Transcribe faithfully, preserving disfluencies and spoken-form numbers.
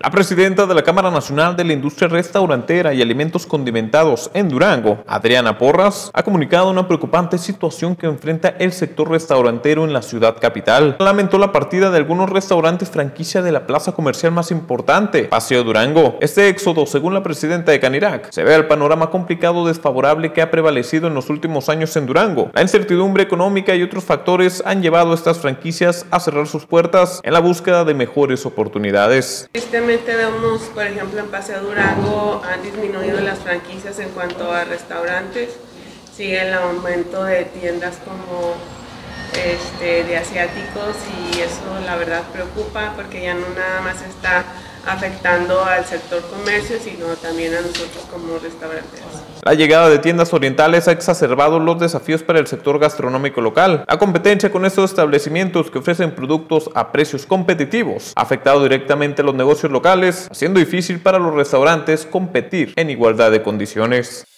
La presidenta de la Cámara Nacional de la Industria Restaurantera y Alimentos Condimentados en Durango, Adriana Porras, ha comunicado una preocupante situación que enfrenta el sector restaurantero en la ciudad capital. Lamentó la partida de algunos restaurantes franquicia de la plaza comercial más importante, Paseo Durango. Este éxodo, según la presidenta de Canirac, se ve al panorama complicado desfavorable que ha prevalecido en los últimos años en Durango. La incertidumbre económica y otros factores han llevado a estas franquicias a cerrar sus puertas en la búsqueda de mejores oportunidades. Tristemente vemos, por ejemplo, en Paseo Durango han disminuido las franquicias en cuanto a restaurantes. Sigue el aumento de tiendas como este, de asiáticos, y eso la verdad preocupa porque ya no nada más está afectando al sector comercio, sino también a nosotros como restauranteros. La llegada de tiendas orientales ha exacerbado los desafíos para el sector gastronómico local. La competencia con estos establecimientos que ofrecen productos a precios competitivos ha afectado directamente a los negocios locales, haciendo difícil para los restaurantes competir en igualdad de condiciones.